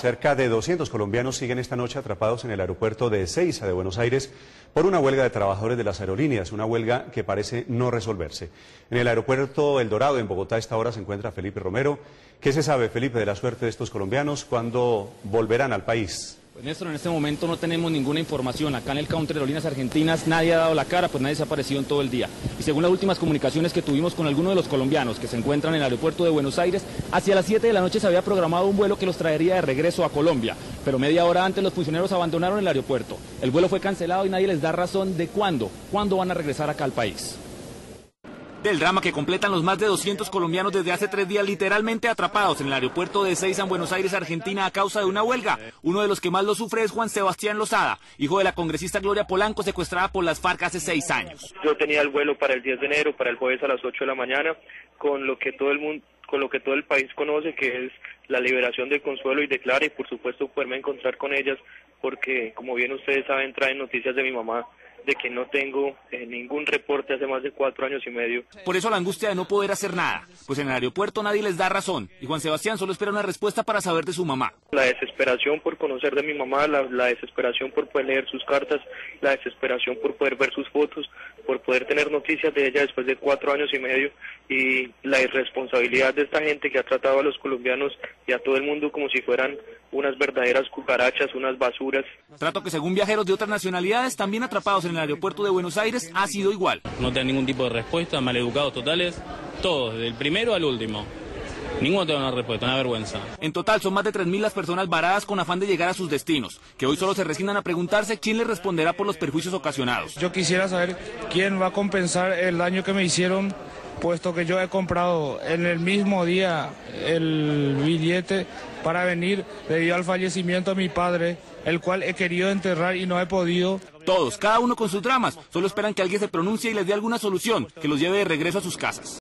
Cerca de 200 colombianos siguen esta noche atrapados en el aeropuerto de Ezeiza de Buenos Aires por una huelga de trabajadores de las aerolíneas, una huelga que parece no resolverse. En el aeropuerto El Dorado, en Bogotá, a esta hora se encuentra Felipe Romero. ¿Qué se sabe, Felipe, de la suerte de estos colombianos? ¿Cuándo volverán al país? Pues Néstor, en este momento no tenemos ninguna información. Acá en el counter de Aerolíneas Argentinas nadie ha dado la cara, pues nadie se ha aparecido en todo el día. Y según las últimas comunicaciones que tuvimos con algunos de los colombianos que se encuentran en el aeropuerto de Buenos Aires, hacia las 7 de la noche se había programado un vuelo que los traería de regreso a Colombia. Pero media hora antes los funcionarios abandonaron el aeropuerto. El vuelo fue cancelado y nadie les da razón de cuándo van a regresar acá al país. Del drama que completan los más de 200 colombianos desde hace 3 días literalmente atrapados en el aeropuerto de Ezeiza en Buenos Aires, Argentina, a causa de una huelga. Uno de los que más lo sufre es Juan Sebastián Lozada, hijo de la congresista Gloria Polanco, secuestrada por las FARC hace 6 años. Yo tenía el vuelo para el 10 de enero, para el jueves a las 8 de la mañana, con lo que todo el país conoce, que es la liberación de Consuelo y de Clara, y por supuesto poderme encontrar con ellas, porque como bien ustedes saben, traen noticias de mi mamá de que no tengo ningún reporte hace más de 4 años y medio. Por eso la angustia de no poder hacer nada, pues en el aeropuerto nadie les da razón, y Juan Sebastián solo espera una respuesta para saber de su mamá. La desesperación por conocer de mi mamá, la desesperación por poder leer sus cartas, la desesperación por poder ver sus fotos, por poder tener noticias de ella después de 4 años y medio, y la irresponsabilidad de esta gente que ha tratado a los colombianos y a todo el mundo como si fueran unas verdaderas cucarachas, unas basuras. Trato que según viajeros de otras nacionalidades también atrapados en el aeropuerto de Buenos Aires ha sido igual. No te dan ningún tipo de respuesta, maleducados totales, todos, desde el primero al último. Ninguno te da una respuesta, una vergüenza. En total son más de 3.000 las personas varadas con afán de llegar a sus destinos, que hoy solo se resignan a preguntarse quién les responderá por los perjuicios ocasionados. Yo quisiera saber quién va a compensar el daño que me hicieron, puesto que yo he comprado en el mismo día el billete para venir debido al fallecimiento de mi padre, el cual he querido enterrar y no he podido. Todos, cada uno con sus dramas, solo esperan que alguien se pronuncie y les dé alguna solución que los lleve de regreso a sus casas.